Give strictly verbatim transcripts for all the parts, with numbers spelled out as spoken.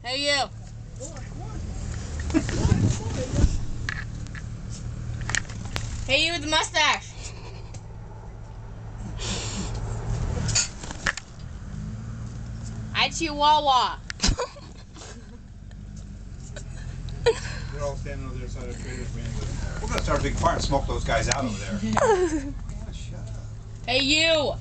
Hey, you. Hey, you with the mustache. I Chihuahua. They're all standing over there outside of Trailor's, man. We're gonna start a big fire and smoke those guys out over there. Oh, shut up. Hey, you.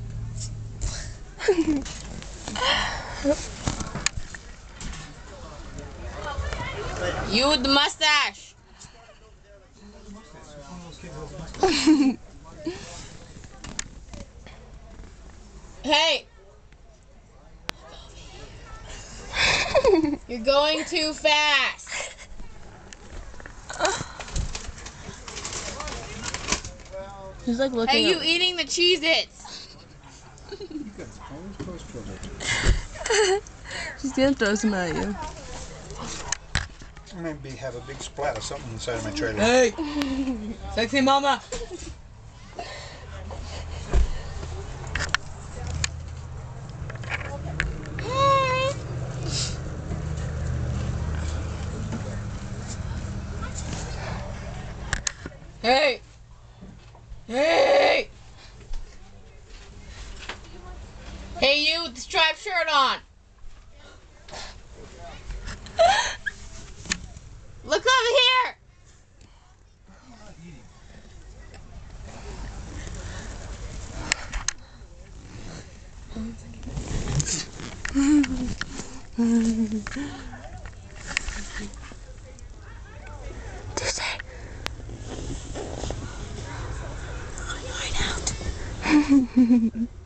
You with the mustache. Hey. You're going too fast. He's like looking. Hey, you up. eating the Cheez-Its. She's gonna throw some at you. I'm gonna be, have a big splat of something inside of my trailer. Hey, sexy mama. Hey! Hey! Hey, you with the striped shirt on! Look over here! Tuesday. Hide out.